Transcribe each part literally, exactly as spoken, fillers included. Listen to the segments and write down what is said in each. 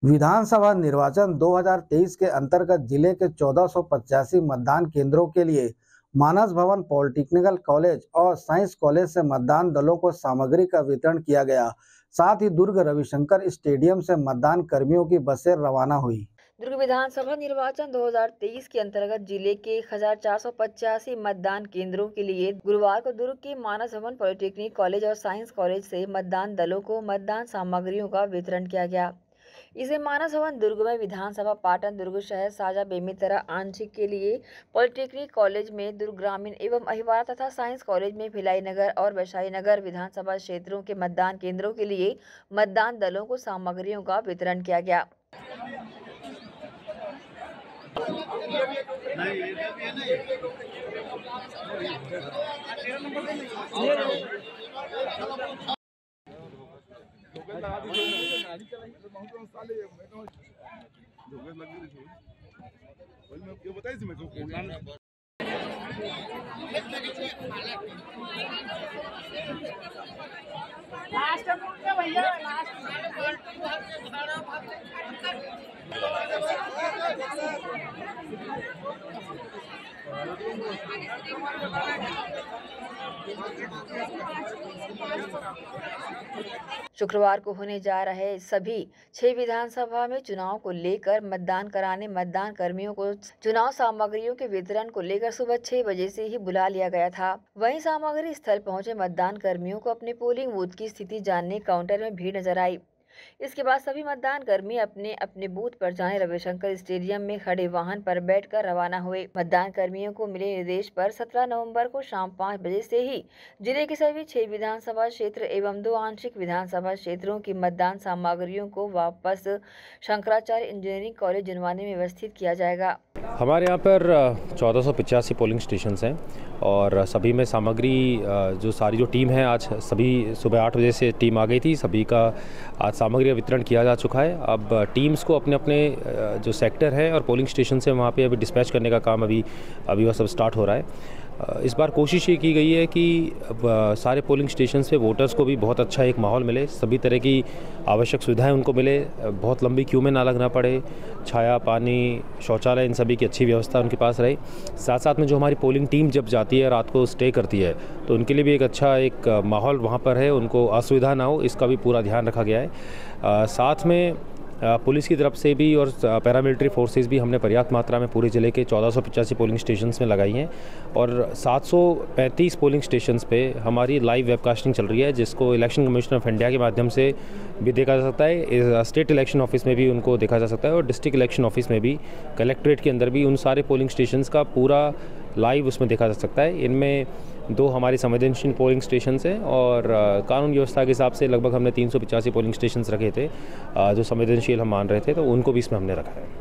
विधानसभा निर्वाचन दो हज़ार तेईस के अंतर्गत जिले के चौदह सौ पचासी मतदान केंद्रों के लिए मानस भवन पॉलिटेक्निकल कॉलेज और साइंस कॉलेज से मतदान दलों को सामग्री का वितरण किया गया। साथ ही दुर्ग रविशंकर स्टेडियम से मतदान कर्मियों की बसें रवाना हुई। दुर्ग विधानसभा निर्वाचन दो हज़ार तेईस के अंतर्गत जिले के एक हजार चार सौ पचासी मतदान केंद्रों के लिए गुरुवार को दुर्ग के मानस भवन पॉलिटेक्निक कॉलेज और साइंस कॉलेज से मतदान दलों को मतदान सामग्रियों का वितरण किया गया। इसे मानस भवन दुर्ग में विधानसभा पाटन दुर्ग शहर साझा बेमेतरा आंशिक के लिए पॉलिटेक्निक कॉलेज में दुर्ग ग्रामीण एवं अहिवारा तथा साइंस कॉलेज में भिलाई नगर और वैशाली नगर विधानसभा क्षेत्रों के मतदान केंद्रों के लिए मतदान दलों को सामग्रियों का वितरण किया गया। शुक्रवार को होने जा रहे सभी छह विधानसभा में चुनाव को लेकर मतदान कराने मतदान कर्मियों को चुनाव सामग्रियों के वितरण को लेकर सुबह छह बजे से ही बुला लिया गया था। वहीं सामग्री स्थल पहुंचे मतदान कर्मियों को अपने पोलिंग बूथ की स्थिति जानने काउंटर में भीड़ नजर आई। इसके बाद सभी मतदान कर्मी अपने अपने बूथ पर जाने रविशंकर स्टेडियम में खड़े वाहन पर बैठकर रवाना हुए। मतदान कर्मियों को मिले निर्देश पर सत्रह नवंबर को शाम पाँच बजे से ही जिले के सभी छह विधानसभा क्षेत्र एवं दो आंशिक विधानसभा क्षेत्रों की मतदान सामग्रियों को वापस शंकराचार्य इंजीनियरिंग कॉलेज जुनवानी में व्यवस्थित किया जाएगा। हमारे यहाँ पर चौदह सौ पचासी पोलिंग स्टेशन हैं और सभी में सामग्री जो सारी जो टीम है आज सभी सुबह आठ बजे से टीम आ गई थी। सभी का आज सामग्री का वितरण किया जा चुका है। अब टीम्स को अपने अपने जो सेक्टर है और पोलिंग स्टेशन से वहाँ पे अभी डिस्पैच करने का काम अभी अभी वह सब स्टार्ट हो रहा है। इस बार कोशिश ये की गई है कि सारे पोलिंग स्टेशन पे वोटर्स को भी बहुत अच्छा एक माहौल मिले, सभी तरह की आवश्यक सुविधाएं उनको मिले, बहुत लंबी क्यू में ना लगना पड़े, छाया, पानी, शौचालय, इन सभी की अच्छी व्यवस्था उनके पास रहे। साथ साथ में जो हमारी पोलिंग टीम जब जाती है रात को स्टे करती है तो उनके लिए भी एक अच्छा एक माहौल वहाँ पर है, उनको असुविधा ना हो, इसका भी पूरा ध्यान रखा गया है। साथ में पुलिस की तरफ से भी और पैरामिलिट्री फोर्सेस भी हमने पर्याप्त मात्रा में पूरे ज़िले के चौदह सौ पचासी पोलिंग स्टेशंस में लगाई हैं और सात सौ पैंतीस पोलिंग स्टेशंस पे हमारी लाइव वेबकास्टिंग चल रही है, जिसको इलेक्शन कमीशन ऑफ इंडिया के माध्यम से भी देखा जा सकता है। स्टेट इलेक्शन ऑफिस में भी उनको देखा जा सकता है और डिस्ट्रिक्ट इलेक्शन ऑफिस में भी, कलेक्ट्रेट के अंदर भी उन सारे पोलिंग स्टेशंस का पूरा लाइव उसमें देखा जा सकता है। इनमें दो हमारी संवेदनशील पोलिंग स्टेशन हैं और कानून व्यवस्था के हिसाब से लगभग हमने तीन सौ पचासी पोलिंग स्टेशन रखे थे जो संवेदनशील हम मान रहे थे, तो उनको भी इसमें हमने रखा है।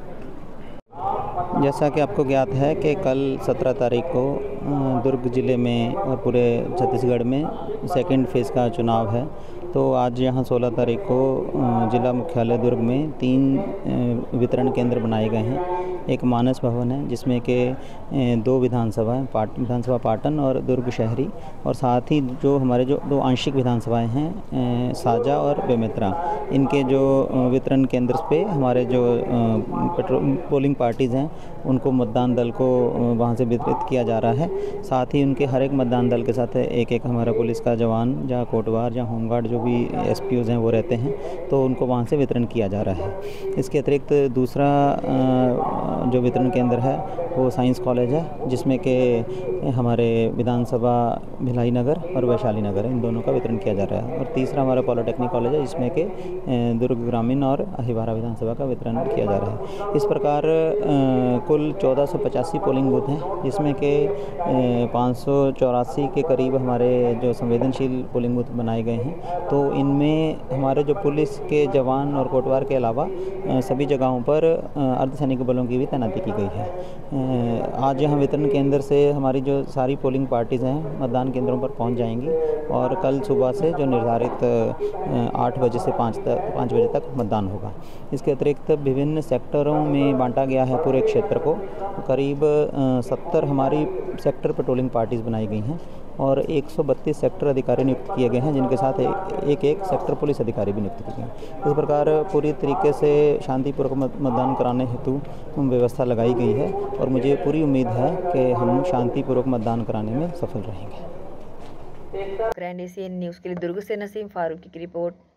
जैसा कि आपको ज्ञात है कि कल सत्रह तारीख को दुर्ग ज़िले में और पूरे छत्तीसगढ़ में सेकंड फेज़ का चुनाव है। तो आज यहाँ सोलह तारीख को जिला मुख्यालय दुर्ग में तीन वितरण केंद्र बनाए गए हैं। एक मानस भवन है जिसमें के दो विधानसभा हैं, पाट विधानसभा पाटन और दुर्ग शहरी, और साथ ही जो हमारे जो दो आंशिक विधानसभाएं हैं साजा और बेमेतरा, इनके जो वितरण केंद्र पे हमारे जो पेट्रोल पोलिंग पार्टीज़ हैं उनको मतदान दल को वहाँ से वितरित किया जा रहा है। साथ ही उनके हर एक मतदान दल के साथ एक एक हमारा पुलिस का जवान या कोटवार या होमगार्ड जो भी एस पी ओज़ हैं वो रहते हैं, तो उनको वहाँ से वितरण किया जा रहा है। इसके अतिरिक्त दूसरा जो वितरण केंद्र है वो साइंस कॉलेज है, जिसमें कि हमारे विधानसभा भिलाई नगर और वैशाली नगर इन दोनों का वितरण किया जा रहा है। और तीसरा हमारा पॉलिटेक्निक कॉलेज है जिसमें कि दुर्ग ग्रामीण और अहिवारा विधानसभा का वितरण किया जा रहा है। इस प्रकार कुल चौदह सौ पचासी पोलिंग बूथ हैं, जिसमें कि पाँच सौ चौरासी के करीब हमारे जो संवेदनशील पोलिंग बूथ बनाए गए हैं। तो इनमें हमारे जो पुलिस के जवान और कोटवार के अलावा सभी जगहों पर अर्धसैनिक बलों की भी तैनाती की गई है। आज यहाँ वितरण केंद्र से हमारी जो सारी पोलिंग पार्टीज़ हैं मतदान केंद्रों पर पहुँच जाएंगी और कल सुबह से जो निर्धारित आठ बजे से पाँच तक पाँच बजे तक मतदान होगा। इसके अतिरिक्त विभिन्न सेक्टरों में बांटा गया है पूरे क्षेत्र को। करीब सत्तर हमारी सेक्टर पेट्रोलिंग पार्टीज़ बनाई गई हैं और एक सौ बत्तीस सेक्टर अधिकारी नियुक्त किए गए हैं, जिनके साथ एक एक सेक्टर पुलिस अधिकारी भी नियुक्त किए गए हैं। इस प्रकार पूरी तरीके से शांतिपूर्वक मतदान कराने हेतु व्यवस्था लगाई गई है और मुझे पूरी उम्मीद है कि हम शांतिपूर्वक मतदान कराने में सफल रहेंगे। ग्रैंड एशियन न्यूज़ के लिए दुर्ग से नसीम फारूकी की रिपोर्ट।